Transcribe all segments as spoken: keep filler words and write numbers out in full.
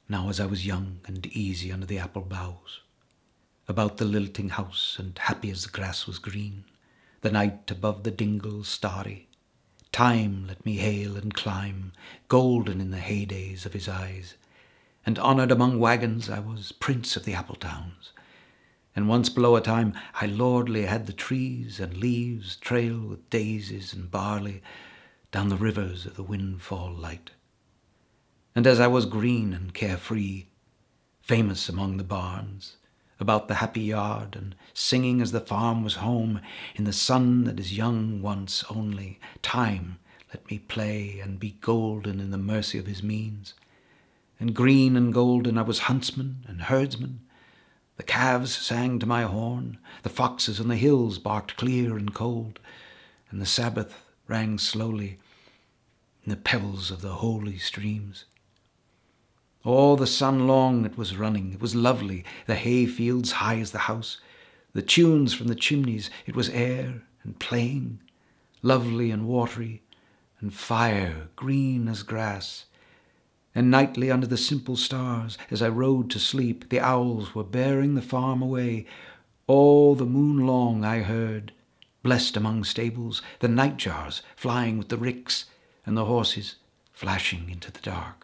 now as I was young and easy under the apple boughs, about the lilting house and happy as the grass was green, the night above the dingle starry, time let me hail and climb, golden in the heydays of his eyes, and honoured among wagons I was prince of the apple towns, and once below a time I lordly had the trees and leaves trail with daisies and barley down the rivers of the windfall light. And as I was green and carefree, famous among the barns, about the happy yard, and singing as the farm was home, in the sun that is young once only, time let me play and be golden in the mercy of his means. And green and golden I was huntsman and herdsman. The calves sang to my horn, the foxes on the hills barked clear and cold, and the sabbath rang slowly in the pebbles of the holy streams. All the sun long it was running, it was lovely, the hay fields high as the house, the tunes from the chimneys, it was air and playing, lovely and watery, and fire green as grass. And nightly under the simple stars, as I rode to sleep, the owls were bearing the farm away. All the moon long I heard, blessed among stables, the nightjars flying with the ricks, and the horses flashing into the dark.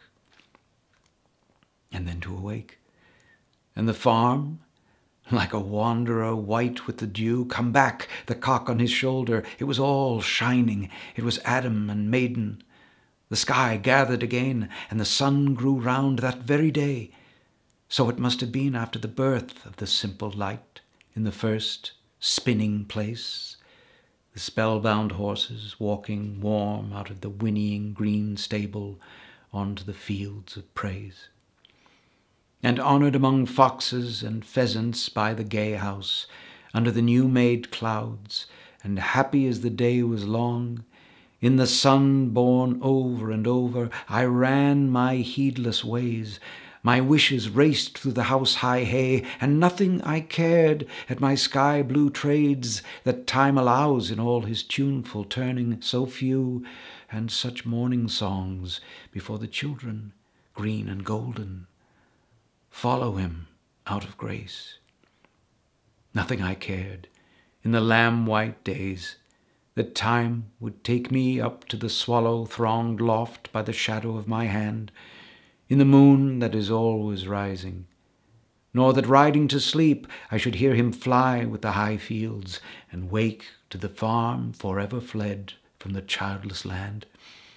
And then to awake, and the farm, like a wanderer white with the dew, come back, the cock on his shoulder, it was all shining, it was Adam and maiden. The sky gathered again, and the sun grew round that very day. So it must have been after the birth of the simple light, in the first spinning place, the spellbound horses walking warm out of the whinnying green stable onto the fields of praise. And honoured among foxes and pheasants by the gay house, under the new-made clouds, and happy as the day was long, in the sun born over and over, I ran my heedless ways. My wishes raced through the house-high hay, and nothing I cared at my sky-blue trades that time allows in all his tuneful turning, so few, and such morning songs before the children, green and golden, follow him out of grace. Nothing I cared in the lamb-white days that time would take me up to the swallow-thronged loft by the shadow of my hand, in the moon that is always rising, nor that riding to sleep I should hear him fly with the high fields, and wake to the farm forever fled from the childless land.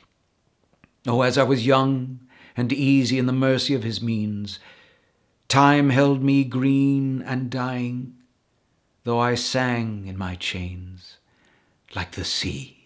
Oh, as I was young and easy in the mercy of his means, time held me green and dying, though I sang in my chains like the sea.